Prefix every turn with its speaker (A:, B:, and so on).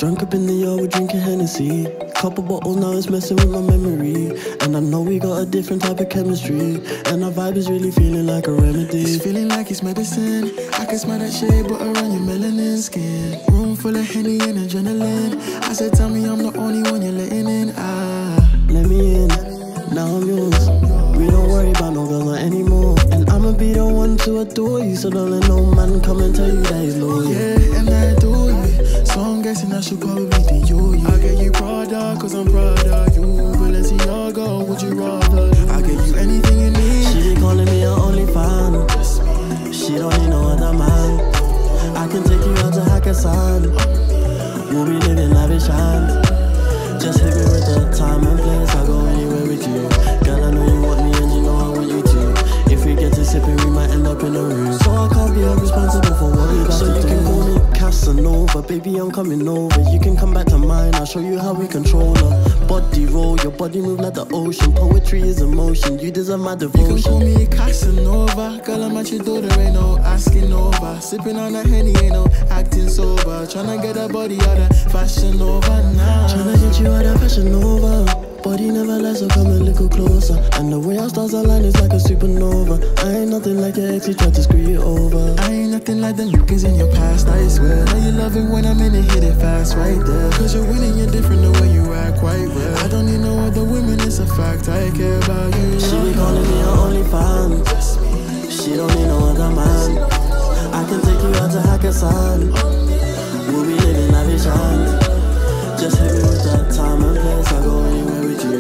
A: Drunk up in the yard, we're drinking Hennessy. Couple bottles now, it's messing with my memory. And I know we got a different type of chemistry. And our vibe is really feeling like a remedy.
B: It's feeling like it's medicine. I can smell that shea butter on your melanin skin. Room full of Henny and adrenaline. I said, tell me I'm the only one you're letting in.
A: Let me in, now I'm yours. We don't worry about no girls not anymore. And I'ma be the one to adore you. So don't let no man come and tell you that he's loyal.
B: Yeah, and I adore you. So I'm guessing I should probably be you. I'll get you Prada, cause I'm proud of you. Balenciaga, would you rather do? I'll get you anything you need.
A: She be calling me her only fan. She don't need no other man. I can take you out to Hakkasan. We'll be living lavish and just hit me with the time and place. I'll go anywhere with you. Girl, I know you want me and you know I want you too. If we get to sipping, we might end up in a room. So I can't be responsible for what we about to do. So you can call me Casanova, baby, I'm coming over. You can come back to mine, I'll show you how we control her. Body roll, your body move like the ocean. Poetry is emotion, you deserve my devotion.
B: You can call me Casanova. Girl, I'm at your door, there ain't no asking over. Sipping on that Henny, ain't no acting sober. Tryna get that body out of Fashion Over now.
A: Tryna get you out of Fashion Over. Body never lies, so come a little closer. And the way our stars align is like a supernova. I ain't nothing like your ex, he tried to screw you over.
B: I ain't nothing like the lookers in your past, I swear. Now you love it when I'm in it, hit it fast right there. Cause you're winning, you're different the way you act quite well. I don't need no other women, it's a fact, I care about you.
A: She be calling me her only fan. She don't need no other man. I can take you out to Hakkasan. We'll be living lavish and just hit me with that time and place. I'll go anywhere with you.